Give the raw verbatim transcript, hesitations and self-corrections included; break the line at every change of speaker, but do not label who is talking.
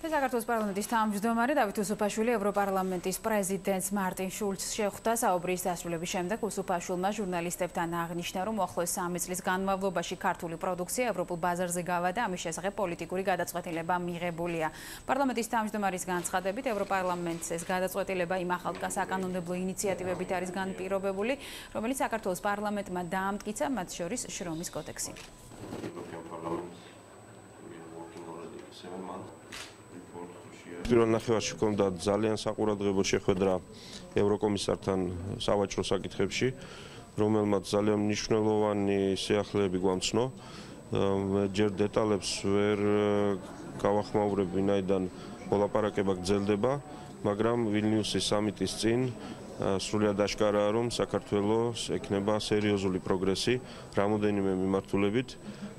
საქართველოს პარლამენტის თავმჯდომარე დავით უსუფაშვილი ევროპარლამენტის პრეზიდენტს მარტინ შულცს შეხვდა საუბრის დასრულების შემდეგ. უსუფაშვილმა ჟურნალისტებთან აღნიშნა, რომ უახლოეს სამი წლის განმავლობაში ქართული პროდუქცია ევროპულ ბაზარზე გავიდა, ამის შესახებ პოლიტიკური გადაწყვეტილება მიღებულია. პარლამენტის თავმჯდომარის განცხადებით, ევროპარლამენტს ეს გადაწყვეტილება იმ ახალ საკანონმდებლო ინიციატივებით არის განპირობებული, რომელიც საქართველოს პარლამენტმა დაამტკიცა, მათ შორის შრომის კოდექსი.
პირველ ნახევარში ჰქონდა ძალიან საყურადღებო შეხვედრა ევროკომისართან სავაჭრო საკითხებში, რომელმაც ძალიან მნიშვნელოვანი სიახლეები გვამცნო. ჯერ დეტალებს ვერ გავახმაურებ, ვინაიდან მოლაპარაკება გრძელდება, მაგრამ ვილნიუსის სამიტის წინ სრულად აშკარაა, რომ საქართველოს ექნება სერიოზული პროგრესი რამოდენიმე მიმართულებით.